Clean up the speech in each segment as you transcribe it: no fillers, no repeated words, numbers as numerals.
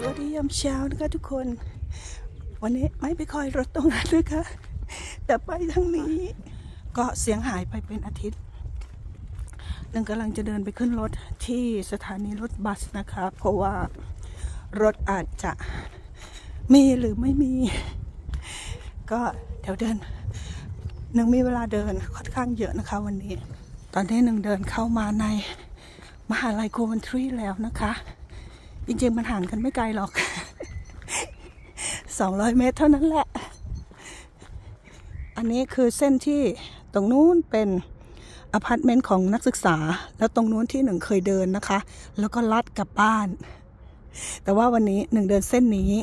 วัสดียามเช้านะคะทุกคนวันนี้ไม่ไปคอยรถตรงนั้นเลยค่ะแต่ไปทางนี้ก็เสียงหายไปเป็นอาทิตย์นึงกำลังจะเดินไปขึ้นรถที่สถานีรถบัสนะคะเพราะว่ารถอาจจะมีหรือไม่มีก็เดี๋ยวเดินนึงมีเวลาเดินค่อนข้างเยอะนะคะวันนี้ตอนนี้นึงเดินเข้ามาในมหาลัยโคเวนทรีแล้วนะคะจริงๆมันห่างกันไม่ไกลหรอก200 เมตรเท่านั้นแหละอันนี้คือเส้นที่ตรงนู้นเป็นอพาร์ตเมนต์ของนักศึกษาแล้วตรงนู้นที่หนึ่งเคยเดินนะคะแล้วก็ลัดกลับบ้านแต่ว่าวันนี้หนึ่งเดินเส้นนี้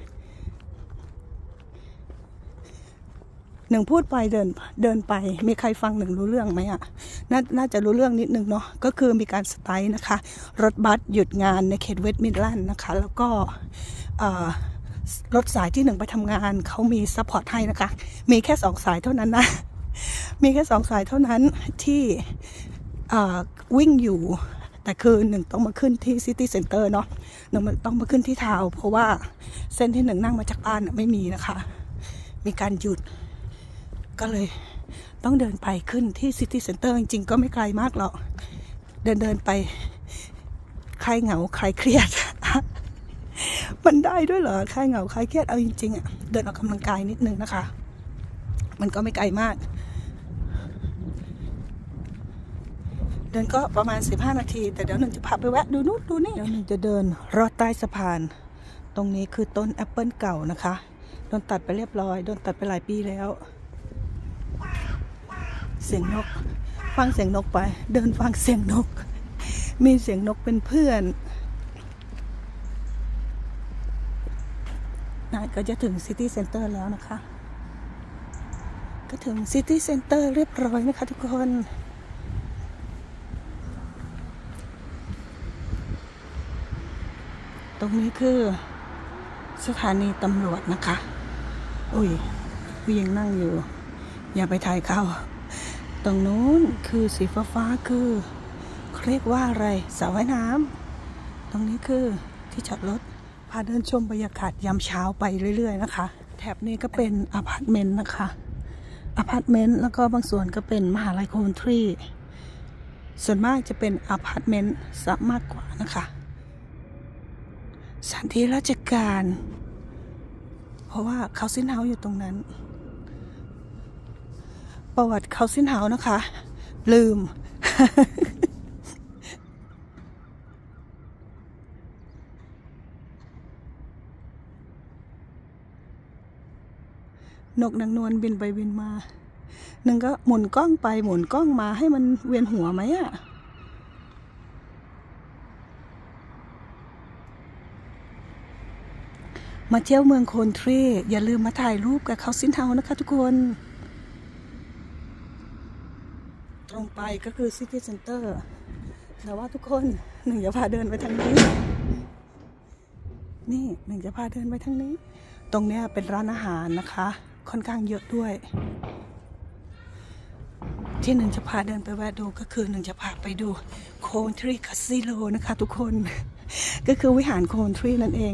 หนึ่งพูดไปเดินไปมีใครฟังหนึ่งรู้เรื่องไหมอ่ะน่าจะรู้เรื่องนิดนึงเนาะก็คือมีการสไตร์นะคะรถบัสหยุดงานในเขตเวสต์มิดแลนด์นะคะแล้วก็รถสายที่หนึ่งไปทำงานเขามีซัพพอร์ตให้นะคะมีแค่2 สายเท่านั้นนะมีแค่2 สายเท่านั้นที่วิ่งอยู่แต่คือหนึ่งต้องมาขึ้นที่ซิตี้เซ็นเตอร์เนาะหนึ่งต้องมาขึ้นที่ทาวน์เพราะว่าเส้นที่หนึ่งนั่งมาจากบ้านไม่มีนะคะมีการหยุดก็เลยต้องเดินไปขึ้นที่ซิตี้เซ็นเตอร์จริงๆก็ไม่ไกลมากหรอกเดินไปคลายเหงาคลายเครียด มันได้ด้วยเหรอคลายเหงาคลายเครียดเอาจริงๆอ่ะเดินออกกำลังกายนิดนึงนะคะมันก็ไม่ไกลมากเดินก็ประมาณ15 นาทีแต่เดี๋ยวหนึ่งจะพาไปแวะดูนู่นดูนี่เดี๋ยวหนึ่งจะเดินรอดใต้สะพานตรงนี้คือต้นแอปเปิลเก่านะคะโดนตัดไปเรียบร้อยโดนตัดไปหลายปีแล้วเสียงนกฟังเสียงนกไปเดินฟังเสียงนกมีเสียงนกเป็นเพื่อนนะก็จะถึงซิตี้เซ็นเตอร์แล้วนะคะก็ถึงซิตี้เซ็นเตอร์เรียบร้อยนะคะทุกคนตรงนี้คือสถานีตำรวจนะคะอุ้ยผู้หญิงนั่งอยู่อย่าไปถ่ายเขาตรงนู้นคือสีฟ้าคือเขาเรียกว่าอะไรสระว่ายน้ำตรงนี้คือที่จอดรถพาเดินชมบรรยากาศยามเช้าไปเรื่อยๆนะคะแถบนี้ก็เป็นอพาร์ตเมนต์นะคะอพาร์ตเมนต์แล้วก็บางส่วนก็เป็นมหาลัยโคเวนทรีส่วนมากจะเป็นอพาร์ตเมนต์ซะมากกว่านะคะสถานที่ราชการเพราะว่าเขาซินเฮาส์อยู่ตรงนั้นประวัติเขาซินเฮาส์นะคะลืม นกนางนวลบินไปบินมาหนึ่งก็หมุนกล้องไปหมุนกล้องมาให้มันเวียนหัวไหมอะมาเที่ยวเมืองโคเวนทรีอย่าลืมมาถ่ายรูปกับเขาซินเฮาส์นะคะทุกคนตรงไปก็คือซิตี้เซ็นเตอร์แต่ว่าทุกคนหนึ่งจะพาเดินไปทางนี้นี่หนึ่งจะพาเดินไปทางนี้ตรงเนี้ยเป็นร้านอาหารนะคะค่อนข้างเยอะด้วยที่หนึ่งจะพาเดินไปแวะดูก็คือหนึ่งจะพาไปดูโคเวนทรีคาสิโนนะคะทุกคนก็คือวิหารโคเวนทรีนั่นเอง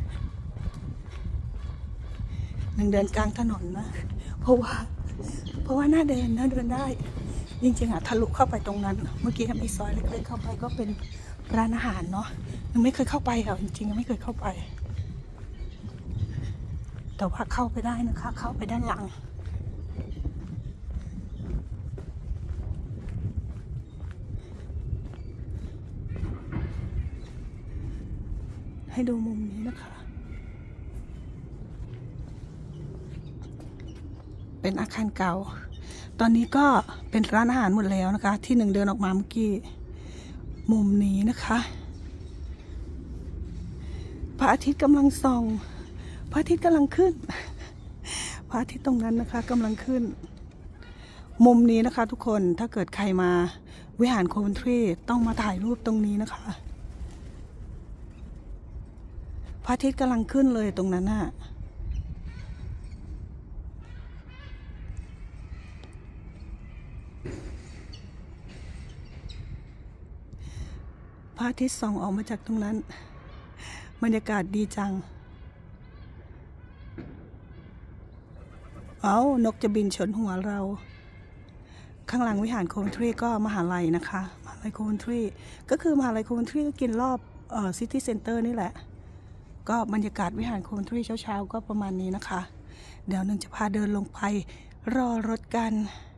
หนึ่งเดินกลางถนนนะเพราะว่าหน้าเดินได้จริงๆอ่ะทะลุเข้าไปตรงนั้นเมื่อกี้มีซอยเล็กๆเข้าไปก็เป็นร้านอาหารเนาะยังไม่เคยเข้าไปอ่ะจริงๆยังไม่เคยเข้าไปแต่ว่าเข้าไปได้นะคะเข้าไปด้านหลังให้ดูมุมนี้นะคะเป็นอาคารเก่าตอนนี้ก็เป็นร้านอาหารหมดแล้วนะคะที่หนึ่งเดินออกมาเมื่อกี้มุมนี้นะคะพระอาทิตย์กำลังส่องพระอาทิตย์กำลังขึ้นพระอาทิตย์ตรงนั้นนะคะกำลังขึ้นมุมนี้นะคะทุกคนถ้าเกิดใครมาวิหารโคเวนทรีต้องมาถ่ายรูปตรงนี้นะคะพระอาทิตย์กำลังขึ้นเลยตรงนั้นน่ะพระอาทิตย์ส่องออกมาจากตรงนั้นบรรยากาศดีจังนกจะบินชนหัวเราข้างหลังวิหารโคเวนทรีก็มหาลัยนะคะมหาลัยโคเวนทรีก็คือมหาลัยโคเวนทรีก็กินรอบซิตี้เซ็นเตอร์นี่แหละก็บรรยากาศวิหารโคเวนทรีเช้าๆก็ประมาณนี้นะคะเดี๋ยวหนึ่งจะพาเดินลงไปรอรถกัน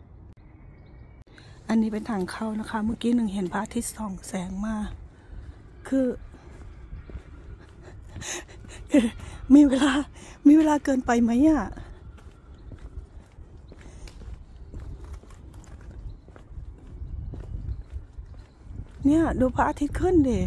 อันนี้เป็นทางเข้านะคะเมื่อกี้หนึ่งเห็นพระอาทิตย์ส่องแสงมาคือมีเวลาเกินไปไหมอ่ะเนี่ยดูพระอาทิตย์ขึ้นดิ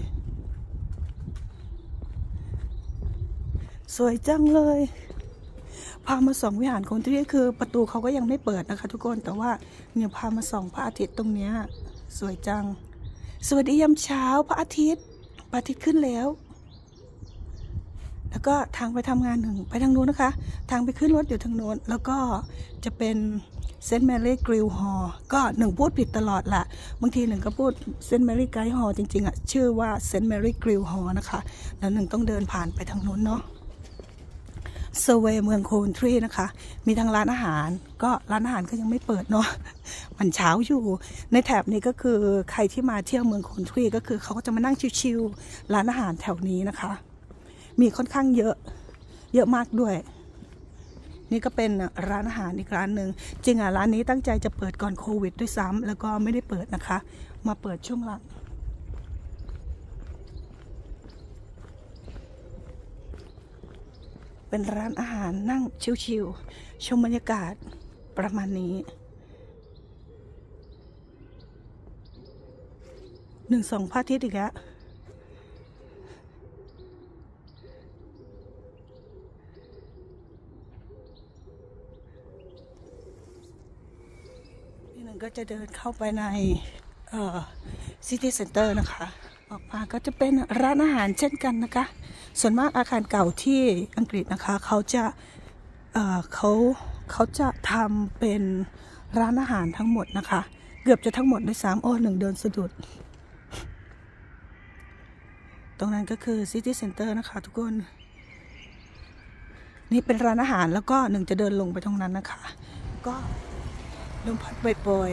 สวยจังเลยพามาส่องวิหารโคเวนทรีคือประตูเขาก็ยังไม่เปิดนะคะทุกคนแต่ว่าเนี่ยพามาส่องพระอาทิตย์ตรงเนี้ยสวยจังสวัสดียามเช้าพระอาทิตย์ขึ้นแล้วแล้วก็ทางไปทำงานหนึ่งไปทางนู้นนะคะทางไปขึ้นรถอยู่ทางโน้นแล้วก็จะเป็นเซนต์แมรี่กริลฮอลล์ก็หนึ่งพูดผิดตลอดแหละบางทีหนึ่งก็พูดเซนต์แมรี่ไกด์ฮอลล์จริงๆอ่ะชื่อว่าเซนต์แมรี่กริลฮอลล์นะคะแล้วหนึ่งต้องเดินผ่านไปทางโน้นเนาะเซอร์เวย์เมืองโคเวนทรีนะคะมีทั้งร้านอาหารก็ร้านอาหารก็ยังไม่เปิดเนาะมันเช้าอยู่ในแถบนี้ก็คือใครที่มาเที่ยวเมืองโคเวนทรีก็คือเขาก็จะมานั่งชิลๆร้านอาหารแถวนี้นะคะมีค่อนข้างเยอะมากด้วยนี่ก็เป็นร้านอาหารอีกร้านหนึ่งจริงร้านนี้ตั้งใจจะเปิดก่อนโควิดด้วยซ้ำแล้วก็ไม่ได้เปิดนะคะมาเปิดช่วงหลังเป็นร้านอาหารนั่งชิลๆชมบรรยากาศประมาณนี้1-2พระอาทิตย์อีกแล้วก็จะเดินเข้าไปในซิตี้เซ็นเตอร์นะคะออกมาก็จะเป็นร้านอาหารเช่นกันนะคะส่วนมากอาคารเก่าที่อังกฤษนะคะเขาจะทำเป็นร้านอาหารทั้งหมดนะคะเกือบจะทั้งหมดด้วยซ้ำหนึ่งเดินสะดุดตรงนั้นก็คือซิตี้เซ็นเตอร์นะคะทุกคนนี่เป็นร้านอาหารแล้วก็หนึ่งจะเดินลงไปตรงนั้นนะคะก็ลมพัดโปรย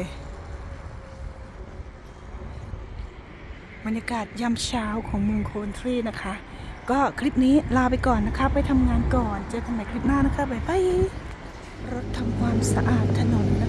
บรรยากาศยามเช้าของเมืองโคเวนทรีนะคะก็คลิปนี้ลาไปก่อนนะคะไปทำงานก่อนเจอกันใหม่คลิปหน้านะคะบ๊ายบายรถทำความสะอาดถนน